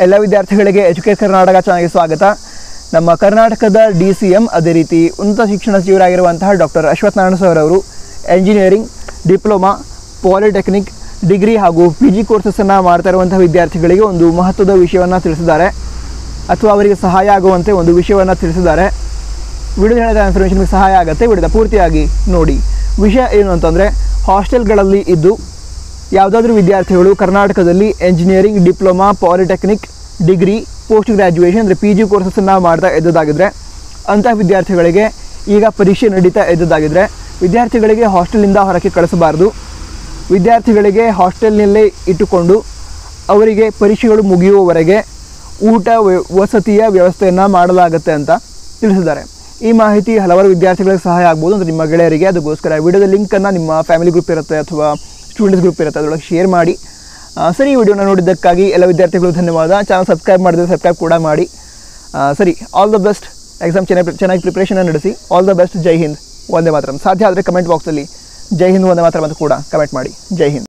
ಎಲ್ಲ ವಿದ್ಯಾರ್ಥಿಗಳಿಗೆ ಎಜುಕೇಟ್ ಕರ್ನಾಟಕ ಚಾನಲ್ಗೆ ಸ್ವಾಗತ. ನಮ್ಮ ಕರ್ನಾಟಕದ DCM ಅದೇ ರೀತಿ ಉನ್ನತ ಶಿಕ್ಷಣ ಸಚಿವರಾಗಿರುವಂತಹ ಡಾಕ್ಟರ್ ಅಶ್ವಥ್ ನಾರಾಯಣ ಸರ್ ಅವರು ಎಂಜಿನಿಯರಿಂಗ್, ಡಿಪ್ಲೊಮಾ, ಪಾಲಿಟೆಕ್ನಿಕ್, ಡಿಗ್ರಿ ಹಾಗೂ PG ಕೋರ್ಸಸ್ಸನ್ನು ಮಾಡ್ತಾ ಇರುವಂತಹ ವಿದ್ಯಾರ್ಥಿಗಳಿಗೆ ಒಂದು ಮಹತ್ವದ ವಿಷಯವನ್ನು ತಿಳಿಸಿದ್ದಾರೆ ಅಥವಾ ಅವರಿಗೆ ಸಹಾಯ ಆಗುವಂತೆ ಒಂದು ವಿಷಯವನ್ನು ತಿಳಿಸಿದ್ದಾರೆ. ವಿಡಿಯೋ ಹೇಳಿದ ಇನ್ಫಾರ್ಮೇಷನ್ಗೆ ಸಹಾಯ ಆಗುತ್ತೆ. ವಿಡಿಯೋದ ಪೂರ್ತಿಯಾಗಿ ನೋಡಿ. ವಿಷಯ ಏನು ಅಂತಂದರೆ, ಹಾಸ್ಟೆಲ್ಗಳಲ್ಲಿ ಇದ್ದು ಯಾವುದಾದ್ರೂ ವಿದ್ಯಾರ್ಥಿಗಳು ಕರ್ನಾಟಕದಲ್ಲಿ engineering, diploma, polytechnic, degree, post graduation ಅಂದರೆ PG ಕೋರ್ಸಸ್ಸನ್ನು ಮಾಡ್ತಾ ಇದ್ದದ್ದಾಗಿದ್ದರೆ ಅಂತಹ ವಿದ್ಯಾರ್ಥಿಗಳಿಗೆ ಈಗ ಪರೀಕ್ಷೆ ನಡೀತಾ ಇದ್ದದ್ದಾಗಿದ್ದರೆ ವಿದ್ಯಾರ್ಥಿಗಳಿಗೆ ಹಾಸ್ಟೆಲಿಂದ ಹೊರಕ್ಕೆ ಕಳಿಸಬಾರ್ದು. ವಿದ್ಯಾರ್ಥಿಗಳಿಗೆ ಹಾಸ್ಟೆಲ್ನಲ್ಲೇ ಇಟ್ಟುಕೊಂಡು ಅವರಿಗೆ ಪರೀಕ್ಷೆಗಳು ಮುಗಿಯುವವರೆಗೆ ಊಟ ವಸತಿಯ ವ್ಯವಸ್ಥೆಯನ್ನು ಮಾಡಲಾಗುತ್ತೆ ಅಂತ ತಿಳಿಸಿದ್ದಾರೆ. ಈ ಮಾಹಿತಿ ಹಲವಾರು ವಿದ್ಯಾರ್ಥಿಗಳಿಗೆ ಸಹಾಯ ಆಗ್ಬೋದು ಅಂತ ನಿಮ್ಮ ಗೆಳೆಯರಿಗೆ. ಅದಕ್ಕೋಸ್ಕರ ವಿಡಿಯೋದ ಲಿಂಕನ್ನು ನಿಮ್ಮ ಫ್ಯಾಮಿಲಿ ಗ್ರೂಪ್ ಇರುತ್ತೆ ಅಥವಾ ಸ್ಟೂಡೆಂಟ್ಸ್ ಗ್ರೂಪ್ ಇರುತ್ತೆ, ಅದರೊಳಗೆ ಶೇರ್ ಮಾಡಿ. ಸರಿ, ಈ ವಿಡಿಯೋನ ನೋಡಿದ್ದಕ್ಕಾಗಿ ಎಲ್ಲ ವಿದ್ಯಾರ್ಥಿಗಳು ಧನ್ಯವಾದ. ಚಾನಲ್ ಸಬ್ಸ್ಕ್ರೈಬ್ ಮಾಡಿದ್ರೆ ಸಬ್ಸ್ಕ್ರೈಬ್ ಕೂಡ ಮಾಡಿ. ಸರಿ, ಆಲ್ ದ ಬೆಸ್ಟ್. ಎಕ್ಸಾಮ್ ಚೆನ್ನಾಗಿ ಪ್ರಿಪ್ರೇಷನ್ ನಡೆಸಿ. All the best. ಜೈ ಹಿಂದ್, ವಂದೇ ಮಾತರಂ. ಸಾಧ್ಯ ಆದರೆ ಕಮೆಂಟ್ ಬಾಕ್ಸಲ್ಲಿ ಜೈ ಹಿಂದ್, ವಂದೇ ಮಾತರಂ ಅಂತ ಕೂಡ ಕಮೆಂಟ್ ಮಾಡಿ. ಜೈ ಹಿಂದ್.